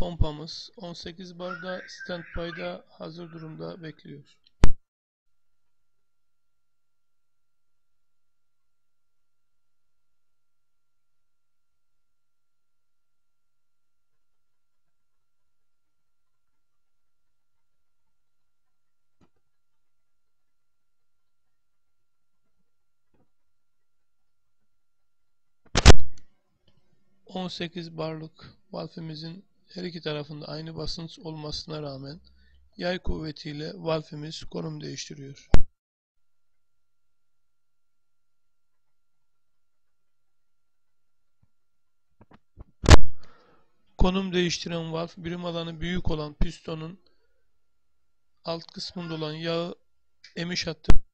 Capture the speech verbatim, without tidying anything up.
Pompamız on sekiz barda standby'da hazır durumda bekliyor. on sekiz barlık valfimizin her iki tarafında aynı basınç olmasına rağmen yay kuvvetiyle valfimiz konum değiştiriyor. Konum değiştiren valf, birim alanı büyük olan pistonun alt kısmında olan yağı emiş hattı